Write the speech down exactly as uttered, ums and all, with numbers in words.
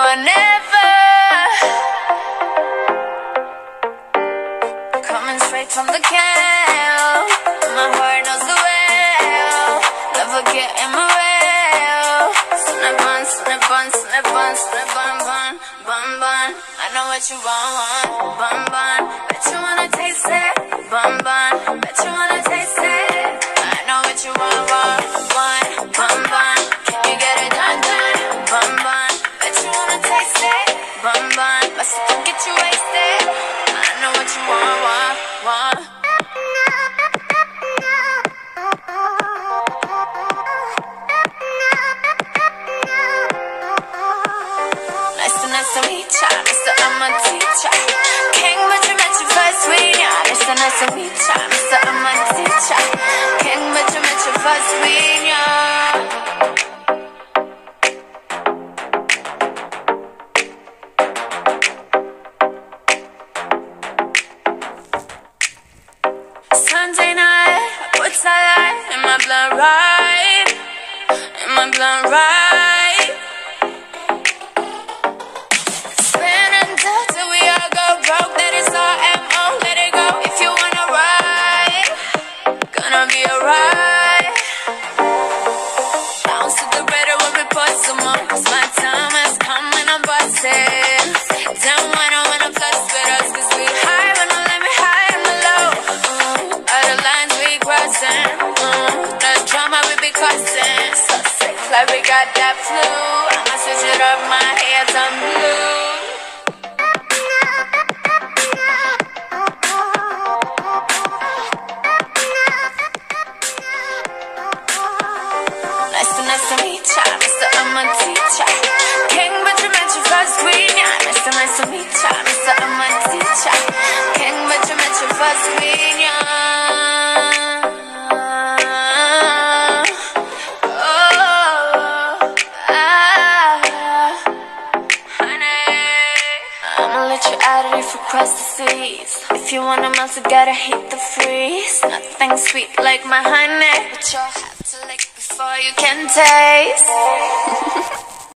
or never. Coming straight from the can. My heart knows the way. Never get in my way. Snap on, snap on, snap on, snap on, bun, bun, bun. I know what you want, bun, bun. Bet you wanna taste it, bun, bun. Bet you wanna taste it. I know what you want, want, want, bun, bun. Can you get it done, done, bun, bun. Bet you wanna taste it, bun, bun. My sister get you wasted. I know what you want, want, want. Nice to meet ya, Mister I'm a teacher. King, but you met your first queen, yeah. Mister Nice to meet ya, Mister I'm a teacher. King, but you met your first queen, yeah. Sunday night, I put sunlight in my blood right, in my blood right. Like we got that flu, I'ma switch it up, my hands on blue. Nice to, nice to meet ya, Mister I'm a teacher. King, but you met your first queen, yeah. Nice to, nice to meet ya, Mister I'm a teacher. King, but you met your first queen, yeah. Across the seas. If you want 'em else, you gotta hit the freeze. Nothing sweet like my honey, but you'll have to lick before you can taste.